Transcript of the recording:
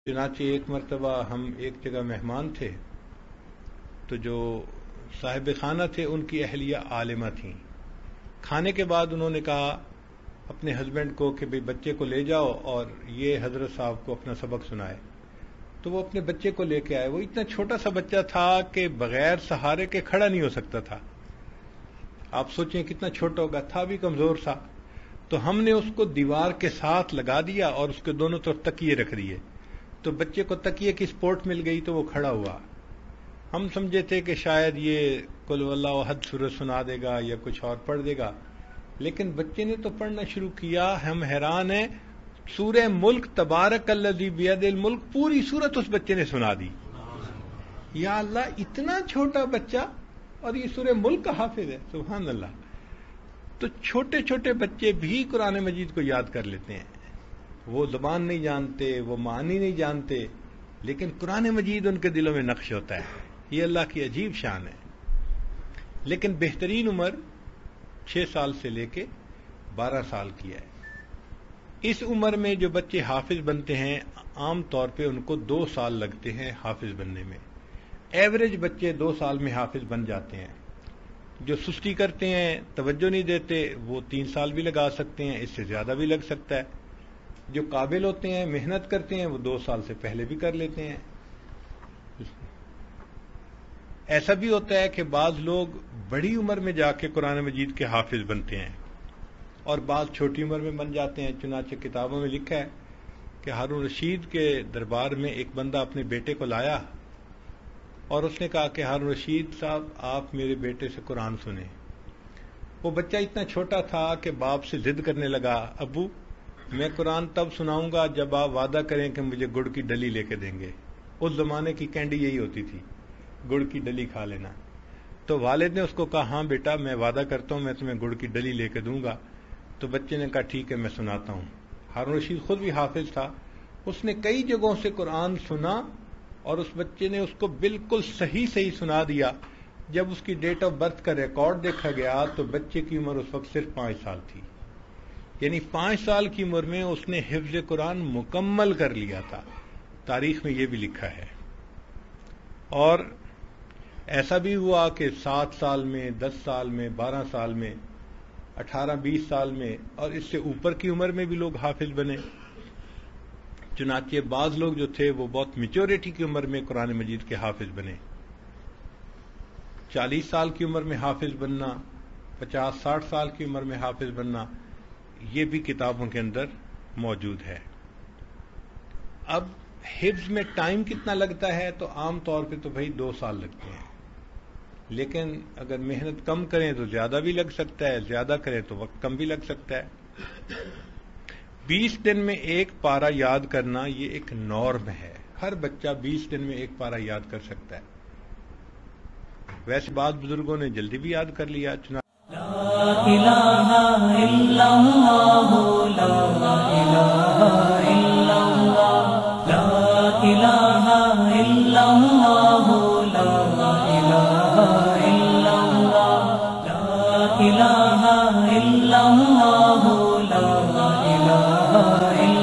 چنانچہ ایک مرتبہ ہم ایک جگہ مہمان تھے تو جو صاحب خانہ تھے ان کی اہلیہ عالمہ تھیں. کھانے کے بعد انہوں نے کہا اپنے ہسبینڈ کو کہ بھئی بچے کو لے جاؤ اور یہ حضرت صاحب کو اپنا سبق سنائے. تو وہ اپنے بچے کو لے کے آئے. وہ اتنا چھوٹا سا بچہ تھا کہ بغیر سہارے کے کھڑا نہیں ہو سکتا تھا. آپ سوچیں کتنا چھوٹا ہوگا، تھا بھی کمزور سا. تو ہم نے اس کو دیوار کے ساتھ لگا دیا اور اس کے دونوں طرف تکیے رکھ دیے. تو بچے کو تکیے کی سپورٹ مل گئی تو وہ کھڑا ہوا. ہم سمجھے تھے کہ شاید یہ قل هو اللہ احد سورہ سنا دے گا یا کچھ اور پڑھ دے گا، لیکن بچے نے تو پڑھنا شروع کیا. ہم حیران ہیں، سورہ ملک تبارک الذی بیدہ الملک پوری سورت اس بچے نے سنا دی. یا اللہ، اتنا چھوٹا بچہ اور یہ سورہ ملک کا حافظ ہے، سبحان اللہ. تو چھوٹے چھوٹے بچے بھی قرآن مجید کو یاد کر لیتے ہیں. وہ زبان نہیں جانتے، وہ معنی نہیں جانتے، لیکن قرآن مجید ان کے دلوں میں نقش ہوتا ہے. یہ اللہ کی عجیب شان ہے. لیکن بہترین عمر 6 سال سے لے کے 12 سال کی ہے. اس عمر میں جو بچے حافظ بنتے ہیں عام طور پہ ان کو 2 سال لگتے ہیں حافظ بننے میں. ایوریج بچے 2 سال میں حافظ بن جاتے ہیں. جو سستی کرتے ہیں، توجہ نہیں دیتے، وہ 3 سال بھی لگا سکتے ہیں، اس سے زیادہ بھی لگ سکتا ہے. جو قابل ہوتے ہیں، محنت کرتے ہیں، وہ 2 سال سے پہلے بھی کر لیتے ہیں. ایسا بھی ہوتا ہے کہ بعض لوگ بڑی عمر میں جا کے قرآن مجید کے حافظ بنتے ہیں اور بعض چھوٹی عمر میں بن جاتے ہیں. چنانچہ کتابوں میں لکھا ہے کہ ہارون رشید کے دربار میں ایک بندہ اپنے بیٹے کو لایا اور اس نے کہا کہ ہارون رشید صاحب آپ میرے بیٹے سے قرآن سنیں. وہ بچہ اتنا چھوٹا تھا کہ باپ سے ضد کرنے لگا، ابو میں قرآن تب سناؤں گا جب آپ وعدہ کریں کہ مجھے گڑ کی ڈلی لے کے دیں گے. اس زمانے کی کینڈی یہی ہوتی تھی، گڑ کی ڈلی کھا لینا. تو والد نے اس کو کہا ہاں بیٹا میں وعدہ کرتا ہوں میں تمہیں گڑ کی ڈلی لے کے دوں گا. تو بچے نے کہا ٹھیک ہے میں سناتا ہوں. ہارون رشید خود بھی حافظ تھا. اس نے کئی جگہوں سے قرآن سنا اور اس بچے نے اس کو بالکل صحیح سنا دیا. جب اس کی ڈیٹ آف برتھ کا ریکارڈ دیکھا گیا تو بچے کی عمر اس وقت صرف 5 سال تھی. یعنی 5 سال کی عمر میں اس نے حفظ قرآن مکمل کر لیا تھا. تاریخ میں یہ بھی لکھا ہے. اور ایسا بھی ہوا کہ 7 سال میں، 10 سال میں، 12 سال میں، 18-20 سال میں اور اس سے اوپر کی عمر میں بھی لوگ حافظ بنے. چنانچہ بعض لوگ جو تھے وہ بہت میچورٹی کی عمر میں قرآن مجید کے حافظ بنے. 40 سال کی عمر میں حافظ بننا، 50-60 سال کی عمر میں حافظ بننا، یہ بھی کتابوں کے اندر موجود ہے. اب حفظ میں ٹائم کتنا لگتا ہے تو عام طور پہ تو بھائی 2 سال لگتے ہیں، لیکن اگر محنت کم کریں تو زیادہ بھی لگ سکتا ہے، زیادہ کریں تو وقت کم بھی لگ سکتا ہے. 20 دن میں ایک پارہ یاد کرنا یہ ایک نارم ہے. ہر بچہ 20 دن میں ایک پارہ یاد کر سکتا ہے. ویسے بعض بزرگوں نے جلدی بھی یاد کر لیا. لا الہ الا اللہ، لا الہ الا اللہ، لا الہ الا اللہ، لا الہ الا اللہ، لا الہ الا اللہ، لا الہ الا اللہ.